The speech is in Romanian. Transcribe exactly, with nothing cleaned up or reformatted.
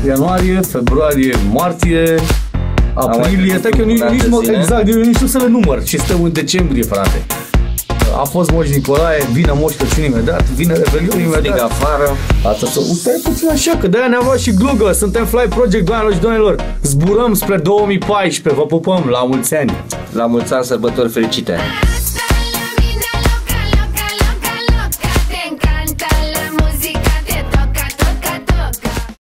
ianuarie, februarie, martie, aprilie, stai că eu nici, nici mă, exact, eu nici nu știu să le număr și stăm în decembrie, frate. A fost Moș Nicolae, vine Moș Crăciun imediat, vine Revelion imediat. Stig afară. Asta să stai puțin așa, că de-aia ne-a luat și glugă, suntem Fly Project, doamnelor și domnilor. Zburăm spre două mii paisprezece, vă pupăm, la mulți ani. La mulți ani, sărbători fericite.